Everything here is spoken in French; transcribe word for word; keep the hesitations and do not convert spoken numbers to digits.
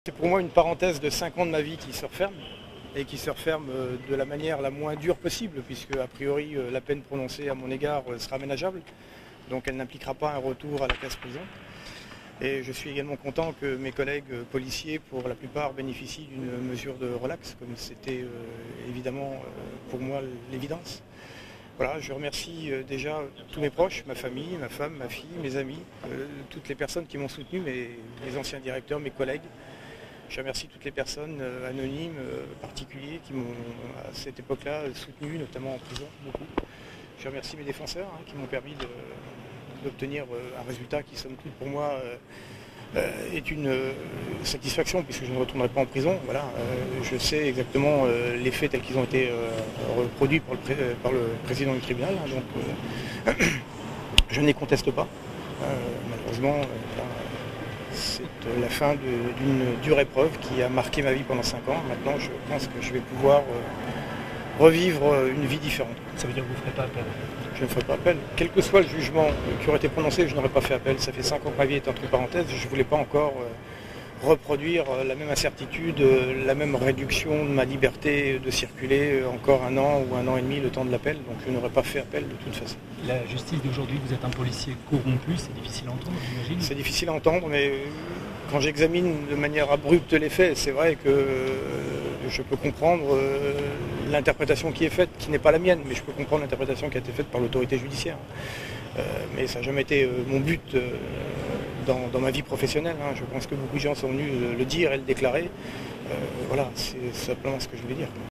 C'est pour moi une parenthèse de cinq ans de ma vie qui se referme, et qui se referme de la manière la moins dure possible, puisque a priori la peine prononcée à mon égard sera ménageable, donc elle n'impliquera pas un retour à la case prison. Et je suis également content que mes collègues policiers, pour la plupart, bénéficient d'une mesure de relax, comme c'était euh, évidemment euh, pour moi l'évidence. Voilà, je remercie euh, déjà tous mes proches, ma famille, ma femme, ma fille, mes amis, euh, toutes les personnes qui m'ont soutenu, mes, mes anciens directeurs, mes collègues. Je remercie toutes les personnes euh, anonymes, euh, particuliers, qui m'ont à cette époque-là soutenu, notamment en prison, beaucoup. Je remercie mes défenseurs hein, qui m'ont permis d'obtenir euh, un résultat qui, somme toute, pour moi, euh, euh, est une euh, satisfaction, puisque je ne retournerai pas en prison. Voilà, euh, je sais exactement euh, les faits tels qu'ils ont été euh, reproduits par le, pré par le président du tribunal, hein, donc euh, je ne les conteste pas. Euh, malheureusement, euh, c'est la fin d'une dure épreuve qui a marqué ma vie pendant cinq ans. Maintenant, je pense que je vais pouvoir euh, revivre une vie différente. Ça veut dire que vous ne ferez pas appel? Je ne ferai pas appel. Quel que soit le jugement qui aurait été prononcé, je n'aurais pas fait appel. Ça fait cinq ans que ma vie est entre parenthèses. Je ne voulais pas encore euh, reproduire la même incertitude, la même réduction de ma liberté de circuler encore un an ou un an et demi le temps de l'appel. Donc je n'aurais pas fait appel de toute façon. La justice d'aujourd'hui, vous êtes un policier corrompu, c'est difficile à entendre, j'imagine? C'est difficile à entendre, mais quand j'examine de manière abrupte les faits, c'est vrai que je peux comprendre l'interprétation qui est faite, qui n'est pas la mienne, mais je peux comprendre l'interprétation qui a été faite par l'autorité judiciaire. Euh, mais ça n'a jamais été mon but dans, dans ma vie professionnelle. Hein. Je pense que beaucoup de gens sont venus le dire et le déclarer. Euh, voilà, c'est simplement ce que je voulais dire.